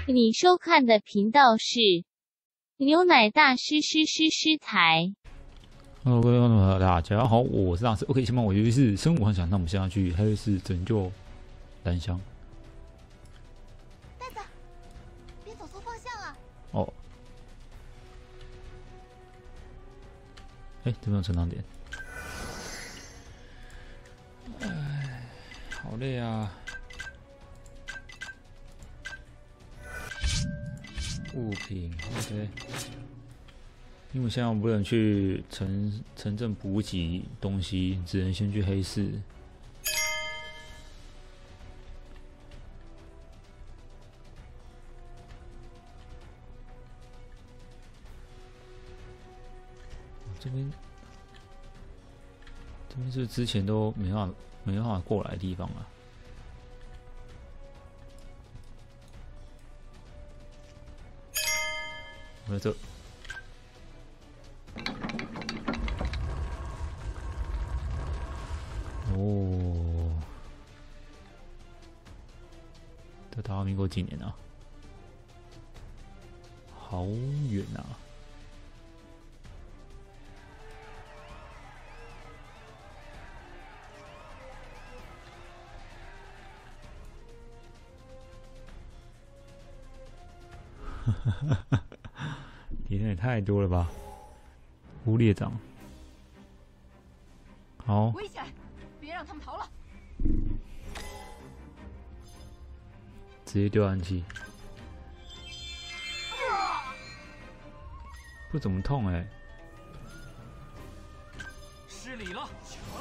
你收看的频道是牛奶大师台。 Hello， 各位观众朋友，大家好，我是大师。OK， 前面我游戏是生物幻想，那我们现在去黑市拯救蓝箱。 袋子，别走错方向啊！ 哦，这边有成长点。哎，好累啊！物品 OK。因为现在我不能去城镇补给东西，只能先去黑市。这边是之前都没办法过来的地方啊。我在这。哦，这台湾民国几年啊？好远啊！敌人也太多了吧！吴列长，好。 围起来，别让他们逃了。 直接丢暗器，不怎么痛哎、 失礼了。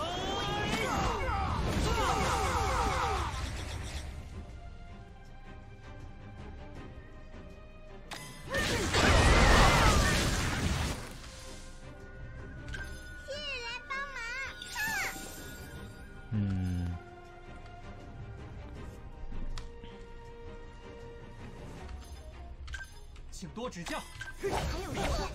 请多指教。 还有时间。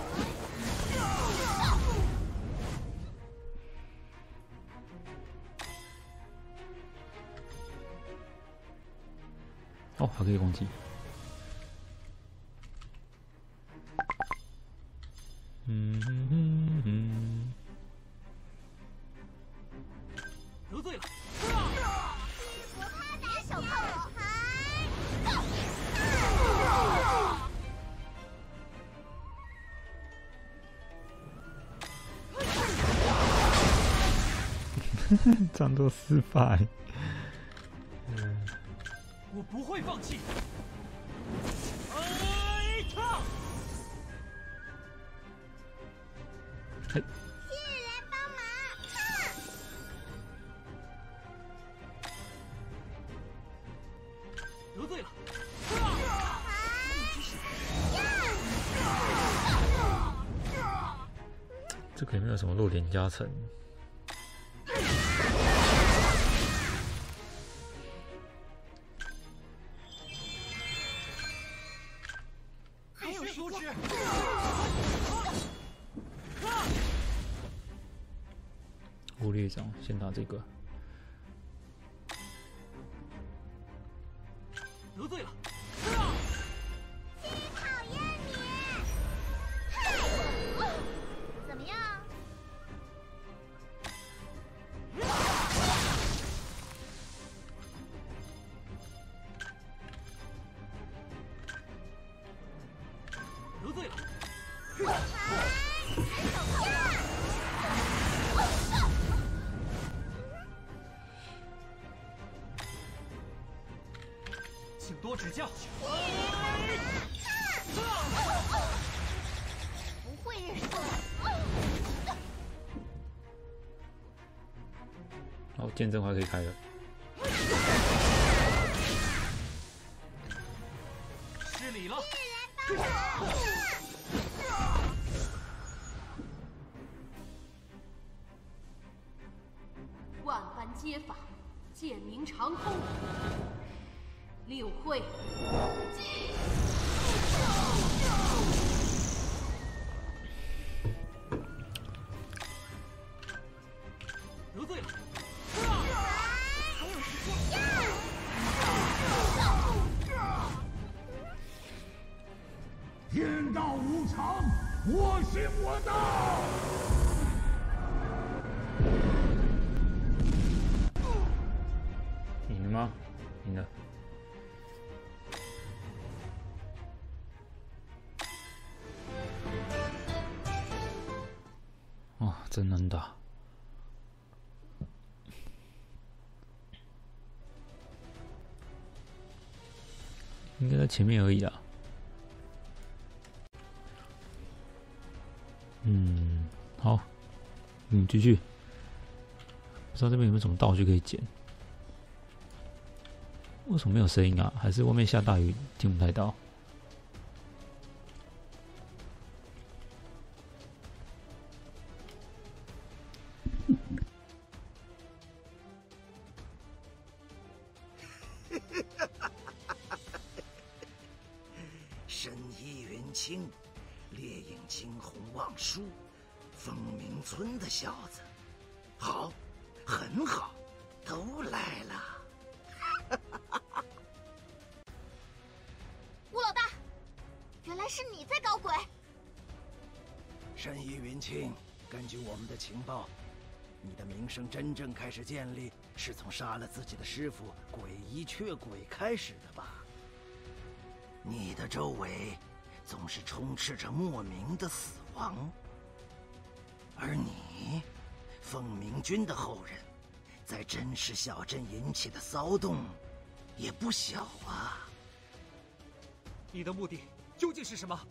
哦，还可以攻击。 得罪了。 我怕别小看我。 战斗失败。 我不会放弃。 谢人帮忙。 得罪了。 这个也没有什么弱点加成。 还有时间。 吴列长先打这个。 得罪了。 讨厌你。怎么样？ 得罪了。请多指教。 不会认输。 好，见证环可以开了。 失礼了。 万般皆法，剑鸣长空。六会。 得罪了。 还有时间。 我行我道。 赢了吗？赢了。哇，真难打。应该在前面而已啦。好，继续。不知道这边有没有什么道具可以捡？为什么没有声音啊？还是外面下大雨听不太到？ 神医云清，烈影惊鸿望舒，风鸣村的小子，好，很好，都来了。 吴老大，原来是你在搞鬼！ 神医云清，根据我们的情报，你的名声真正开始建立，是从杀了自己的师傅鬼医雀鬼开始的吧？你的周围总是充斥着莫名的死亡，而你，凤鸣君的后人，在真实小镇引起的骚动也不小啊。 你的目的究竟是什么？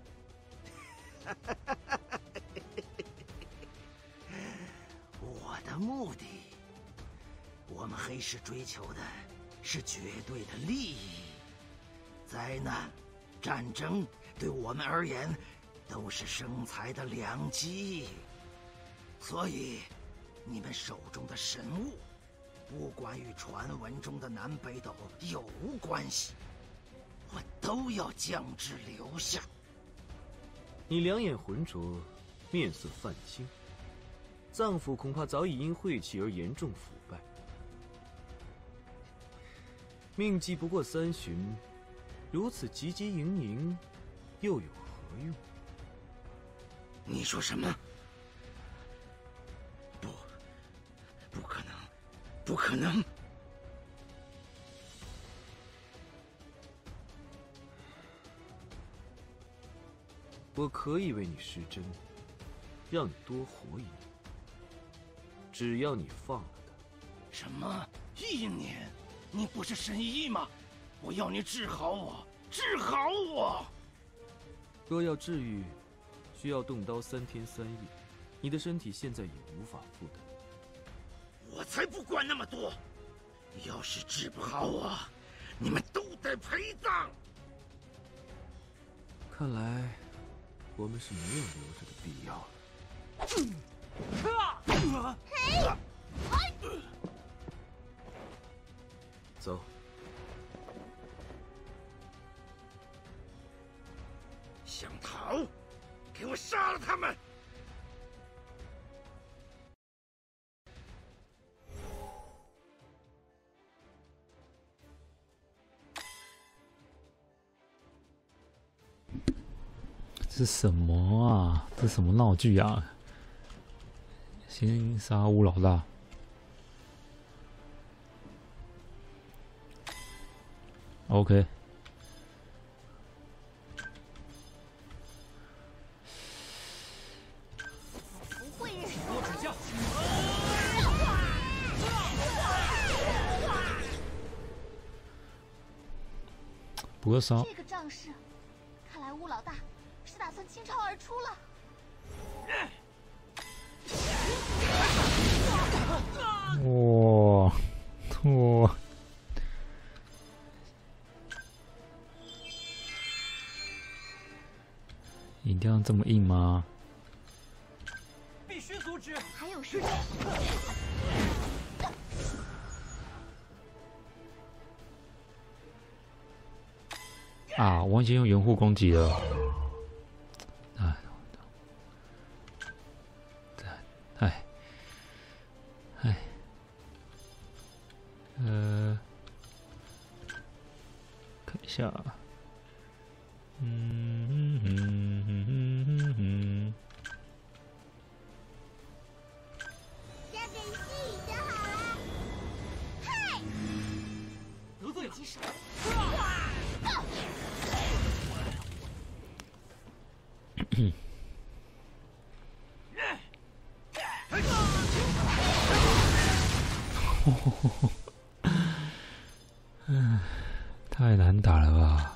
我的目的，我们黑市追求的是绝对的利益。灾难、战争对我们而言都是生财的良机，所以你们手中的神物，不管与传闻中的南北斗有无关系，我都要将之留下。 你两眼浑浊，面色泛青，脏腑恐怕早已因晦气而严重腐败。命迹不过3旬。如此汲汲营营，又有何用？ 你说什么？不可能，不可能！ 我可以为你施针，让你多活1年，只要你放了他。 什么1年？你不是神医吗？我要你治好我，治好我！ 若要治愈，需要动刀3天3夜，你的身体现在也无法负担。 我才不管那么多！要是治不好我，你们都得陪葬！ 看来，我们是没有留着的必要了。走。 想逃？给我杀了他们！ 这是什么啊？这是什么闹剧啊？先杀吴老大。OK。 多指教。 不过杀这个仗势，看来吴老大是打算倾巢而出了。 哇，一定要这么硬吗？ 必须阻止！ 还有时间。 啊，忘记用援护攻击了。看一下。 其手。 太难打了吧！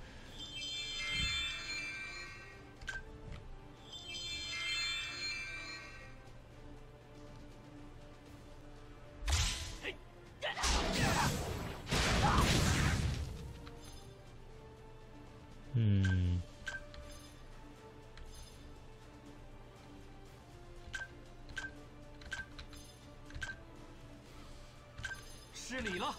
失礼了。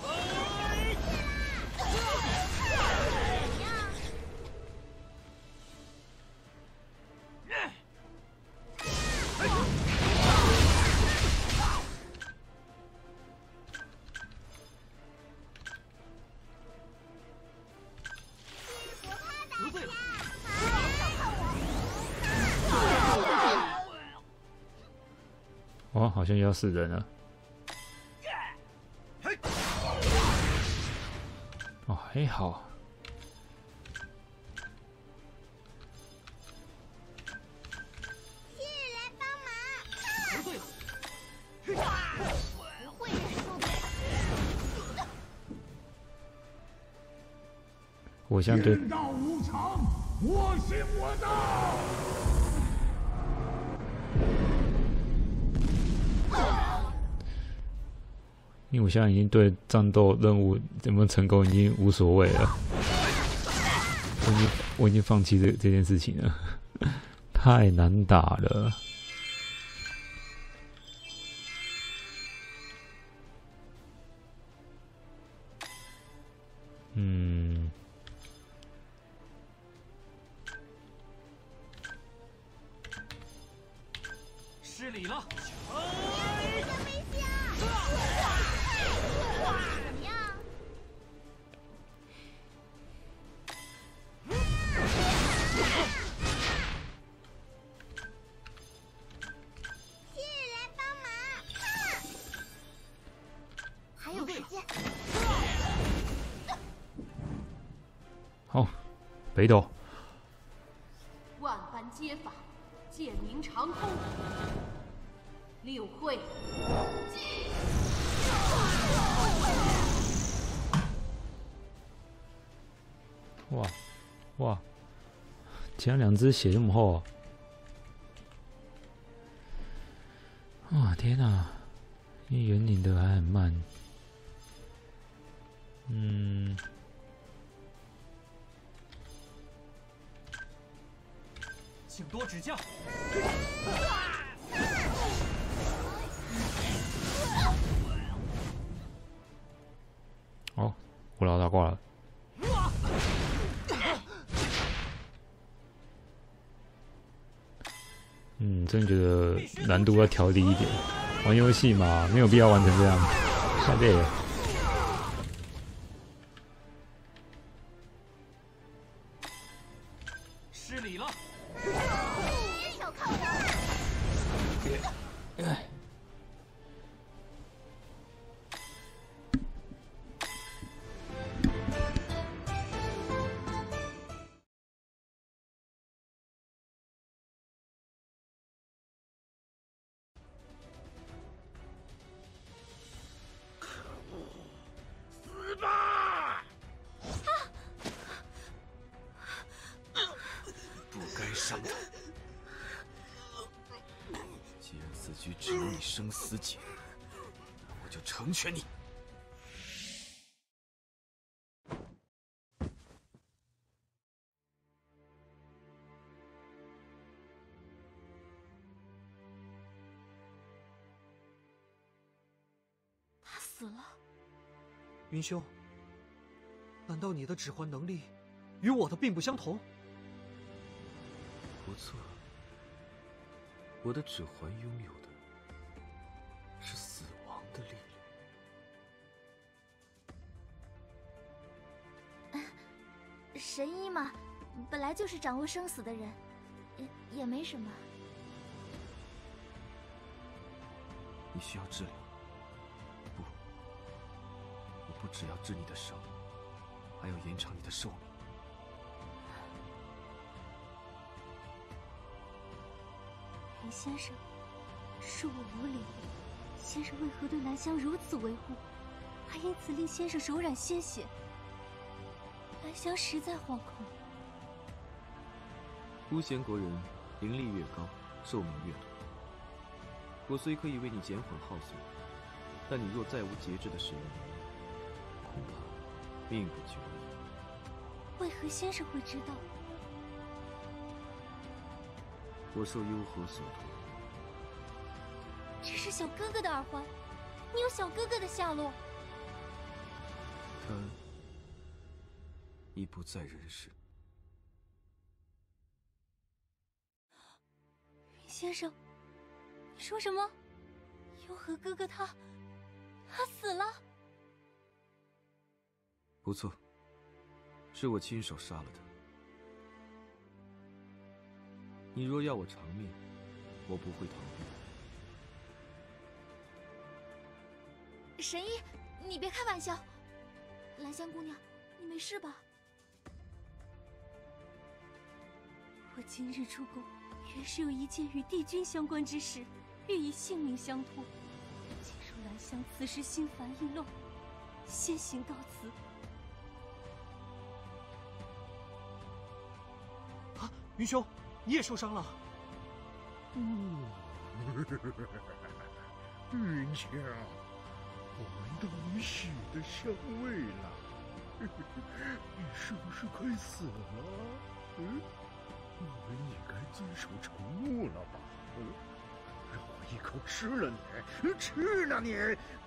得罪了。 哦，好像要死人了。哦，还好。 谢谢来帮忙。 得罪了。 不会认输的。 我相对天道无常，我行我道。 因为我现在已经对战斗任务有没有成功已经无所谓了，我已经放弃这件事情了，太难打了。 失礼了。 怎么样？谢谢来帮忙。还有时间。 好，北斗。 万般皆法，剑鸣长空。六会。 哇哇，前两只血这么厚啊！天哪，因为圆领的还很慢。 请多指教。 哦，我老大挂了。真的觉得难度要调低一点。玩游戏嘛，没有必要玩成这样，太累了。 失礼了。 别小看我。 死吧！ 不该杀他。既然此局只有你生死劫，那我就成全你。 他死了。 云兄，难道你的指环能力与我的并不相同？ 不错，我的指环拥有的是死亡的力量。 神医嘛，本来就是掌握生死的人，也没什么。 你需要治疗？不，我不不只要治你的伤，还要延长你的寿命。 林先生，恕我有礼。先生为何对兰香如此维护，还因此令先生手染鲜血？兰香实在惶恐。 巫贤国人灵力越高，寿命越短。我虽可以为你减缓耗损，但你若再无节制的使用，恐怕命不久矣。 为何先生会知道？ 我受幽河所托。 这是小哥哥的耳环，你有小哥哥的下落。 他已不在人世。 云先生，你说什么？幽河哥哥他死了？ 不错，是我亲手杀了他。你若要我偿命，我不会逃避。 神医，你别开玩笑。兰香姑娘，你没事吧？我今日出宫，原是有一件与帝君相关之事，欲以性命相托。且说兰香此时心烦意乱，先行到此。 啊，云兄，你也受伤了。 云香，我闻到你血的香味了，你是不是快死了？我们应该遵守承诺了吧？让我一口吃了你，吃了你！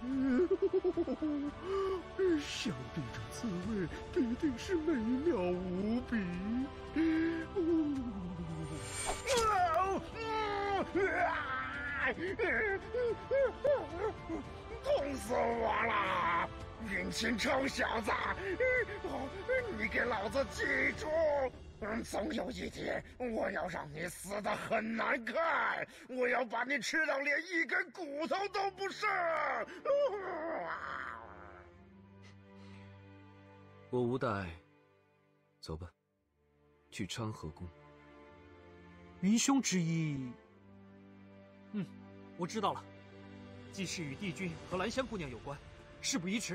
想必这滋味必定是美妙无比。痛死我了！云清臭小子，你给老子记住！总有一天，我要让你死得很难看，我要把你吃到连一根骨头都不剩。 我无大碍，走吧，去昌河宫。 云兄之意，我知道了，既是与帝君和兰香姑娘有关，事不宜迟。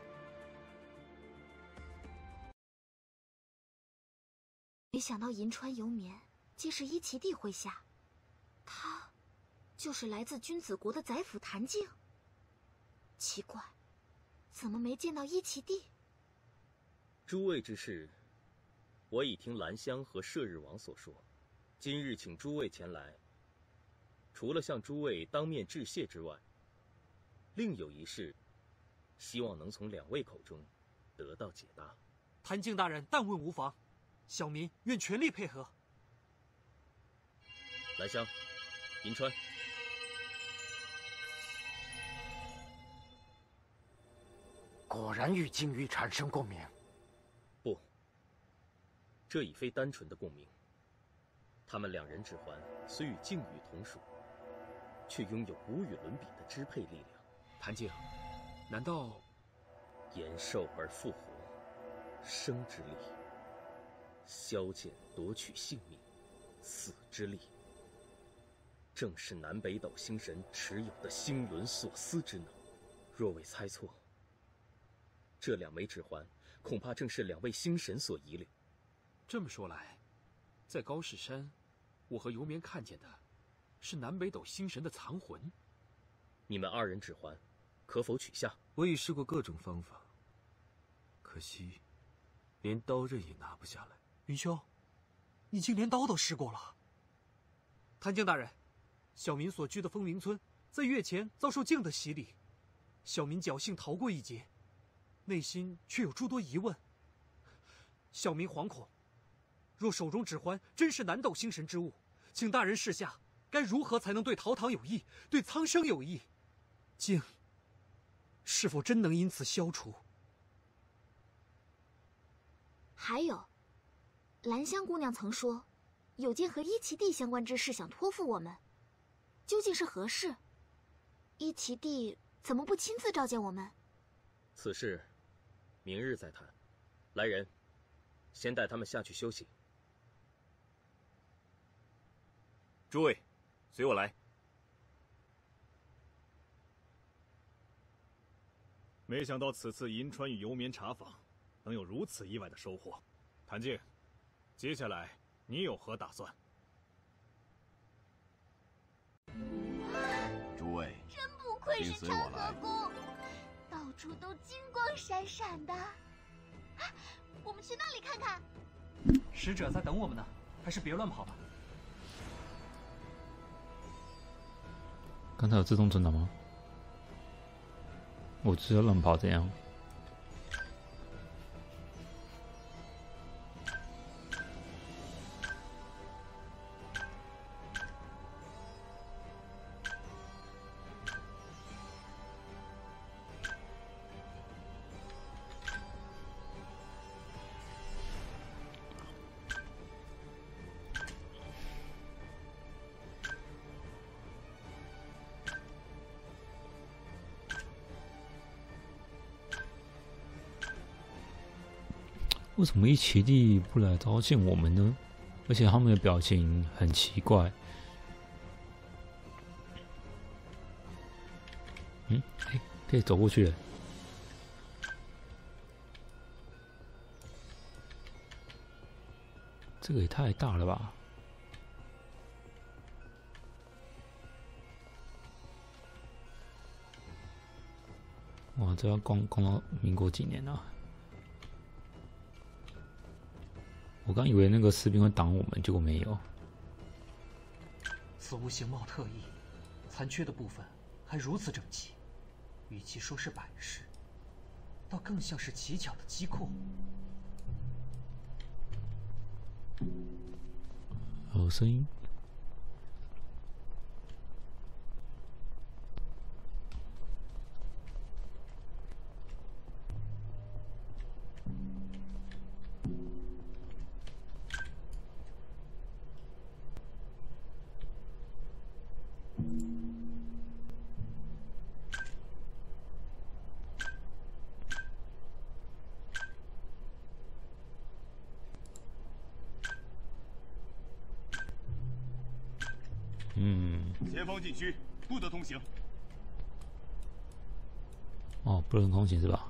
没想到银川游绵既是伊奇帝麾下，他就是来自君子国的宰辅谭静。奇怪，怎么没见到伊奇帝？ 诸位之事，我已听兰香和射日王所说，今日请诸位前来，除了向诸位当面致谢之外，另有一事，希望能从两位口中得到解答。 谭静大人但问无妨，小民愿全力配合。 兰香，银川， 果然与金玉产生共鸣。 不，这已非单纯的共鸣。他们两人指环虽与靖宇同属，却拥有无与伦比的支配力量。 谭静，难道延寿而复活，生之力；消减夺取性命，死之力。正是南北斗星神持有的星轮所思之能。若未猜错，这两枚指环恐怕正是两位星神所遗留。 这么说来，在高士山，我和游绵看见的是南北斗星神的藏魂。 你们二人指环可否取下？ 我已试过各种方法，可惜连刀刃也拿不下来。 云兄，你竟连刀都试过了。谭静大人，小民所居的风鸣村在月前遭受静的洗礼，小民侥幸逃过一劫，内心却有诸多疑问。小民惶恐，若手中指环真是南斗星神之物，请大人示下，该如何才能对陶唐有益，对苍生有益？静是否真能因此消除？ 还有，兰香姑娘曾说，有件和伊奇帝相关之事想托付我们，究竟是何事？伊奇帝怎么不亲自召见我们？ 此事明日再谈。来人，先带他们下去休息。 诸位，随我来。没想到此次银川与游眠茶坊能有如此意外的收获。谭静，接下来你有何打算？ 诸位， 真不愧是请随我长来河宫，到处都金光闪闪的。啊，我们去那里看看。 使者在等我们呢，还是别乱跑吧。 刚才有自动存档吗？我只要乱跑怎样？为什么一齐地不来召见我们呢？而且他们的表情很奇怪。可以走过去了。这个也太大了吧！哇，这要逛到民国几年啊？我刚以为那个士兵会挡我们，结果没有。 此物形貌特异，残缺的部分还如此整齐，与其说是摆饰，倒更像是奇巧的机库。 有声音。 前方禁区，不得通行。 哦，不能通行是吧？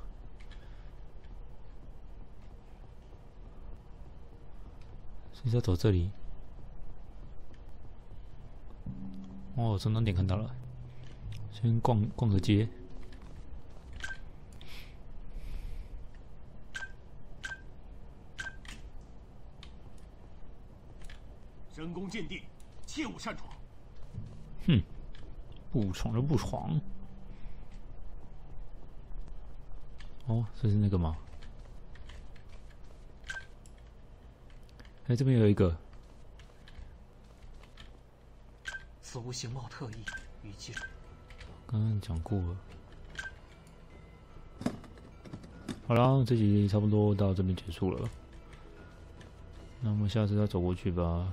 所以要走这里。哦，终点看到了，先逛个街。 深宫禁地，切勿擅闯。 哼，不闯就不闯。哦，这是那个吗？哎，这边有一个。 此物形貌特异，与其刚刚讲过了。好了，这集差不多到这边结束了。那我们下次再走过去吧。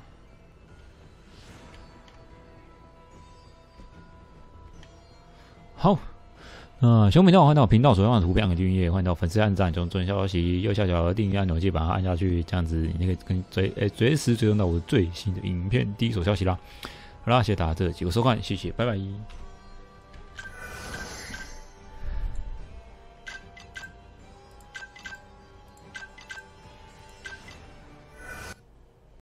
好，喜欢频道欢迎到频道左上的图片按个订阅，欢迎到粉丝按赞中准消息，右下角的订阅按钮记得把它按下去，这样子你可以随时追踪到我最新的影片第一手消息啦。好啦，谢谢大家这集的收看，谢谢，拜拜。